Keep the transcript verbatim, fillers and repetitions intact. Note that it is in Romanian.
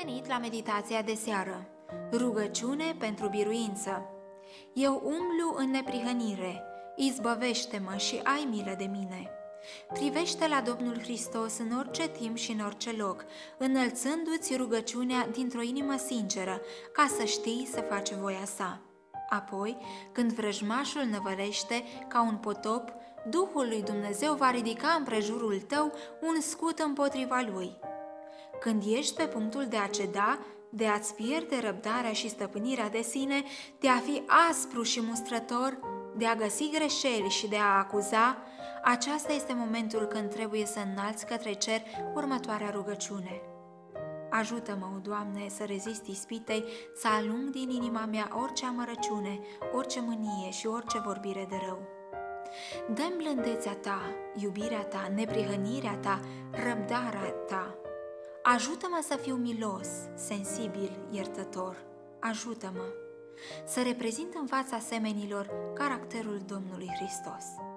venit la meditația de seară. Rugăciune pentru biruință. Eu umblu în neprihănire, izbăvește-mă și ai milă de mine. Privește la Domnul Hristos în orice timp și în orice loc, înălțându-ți rugăciunea dintr-o inimă sinceră, ca să știi să faci voia sa. Apoi, când vrăjmașul năvălește ca un potop, Duhul lui Dumnezeu va ridica împrejurul tău un scut împotriva lui. Când ești pe punctul de a ceda, de a-ți pierde răbdarea și stăpânirea de sine, de a fi aspru și mustrător, de a găsi greșeli și de a acuza, aceasta este momentul când trebuie să înalți către cer următoarea rugăciune. Ajută-mă, o Doamne, să rezist ispitei, să alung din inima mea orice amărăciune, orice mânie și orice vorbire de rău. Dă-mi blândețea ta, iubirea ta, neprihănirea ta, răbdarea ta. Ajută-mă să fiu milos, sensibil, iertător. Ajută-mă să reprezint în fața semenilor caracterul Domnului Hristos.